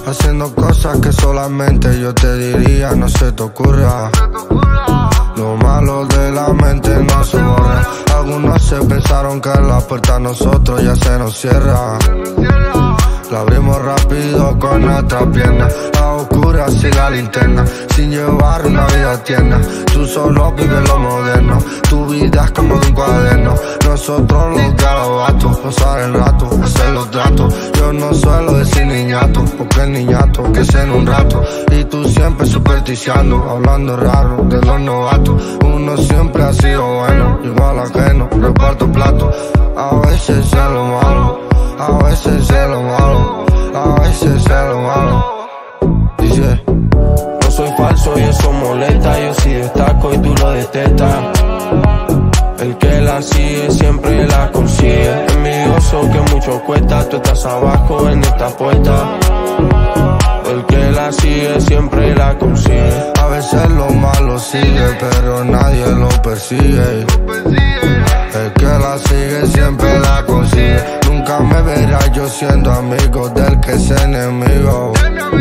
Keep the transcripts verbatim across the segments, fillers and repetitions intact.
haciendo cosas que solamente yo te diría, no se te ocurra. Lo malo de la mente no se borra. Algunos se pensaron que la puerta a nosotros ya se nos cierra. La abrimos rápido con nuestra pierna, a oscuras y la linterna, sin llevar una vida tierna. Tú solo vives lo moderno, tu vida es como de un cuaderno. Nosotros los garabatos, pasar el rato, hacer los tratos. Yo no suelo decir niñato, porque el niñato que es en un rato. Y tú siempre supersticiando, hablando raro de los novatos. Uno siempre ha sido bueno, igual ajeno, reparto plato. A veces es lo malo, a veces es lo malo, a veces es lo malo. Dice: no soy falso y eso molesta, yo sí destaco y tú lo detestas. El que la sigue siempre la consigue. Envidioso que mucho cuesta, tú estás abajo en esta puerta. El que la sigue siempre la consigue. A veces lo malo sigue, pero nadie lo persigue. El que la sigue siempre la consigue. Nunca me verás yo siendo amigo del que es enemigo.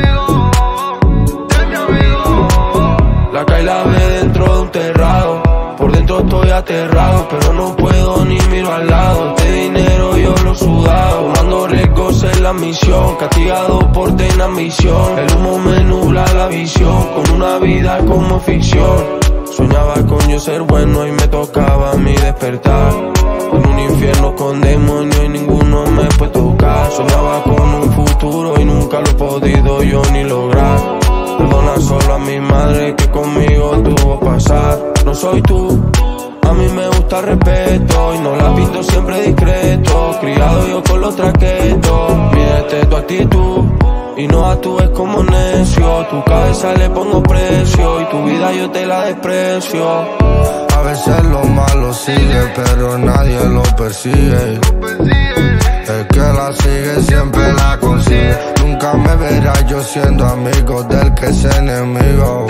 La cae la ve dentro de un terrado. Por dentro estoy aterrado, pero no puedo ni miro al lado. Este dinero yo lo he sudado, tomando riesgos en la misión, castigado por tener ambición. El humo me nubla la visión, con una vida como ficción. Soñaba con yo ser bueno y me tocaba a mí despertar en un infierno con demonios y ninguno me puede tocar. Soñaba con un futuro y nunca lo he podido yo ni lograr. Perdona solo a mi madre que conmigo tuvo pasar. No soy tú, a mí me gusta el respeto y no la pinto siempre discreto. Criado yo con los traquetos, mídete tu actitud y no actúes como necio. Tu cabeza le pongo precio y tu vida yo te la desprecio. A veces lo malo sigue, pero nadie lo persigue. El que la sigue siempre la consigue. Nunca me verás yo siendo amigo del que es enemigo.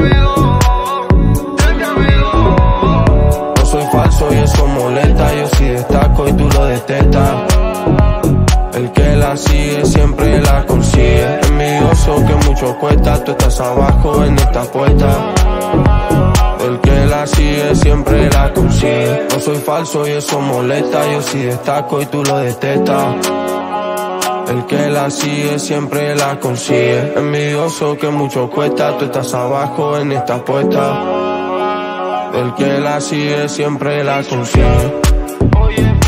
No soy falso y eso molesta, yo sí destaco y tú lo detestas. El que la sigue siempre la consigue. Envidioso que mucho cuesta, tú estás abajo en esta puerta. El que la sigue siempre la consigue. No soy falso y eso molesta, yo sí destaco y tú lo detestas. El que la sigue siempre la consigue. Envidioso que mucho cuesta, tú estás abajo en esta puerta. El que la sigue siempre la consigue.